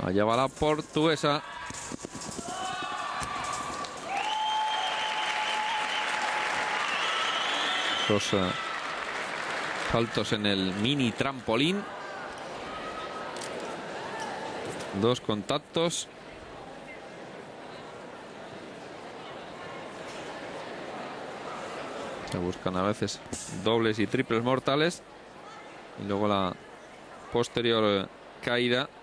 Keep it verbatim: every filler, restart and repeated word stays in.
Allá va la portuguesa. Los uh, saltos en el mini trampolín. Dos contactos. Se buscan a veces dobles y triples mortales. Y luego la posterior caída.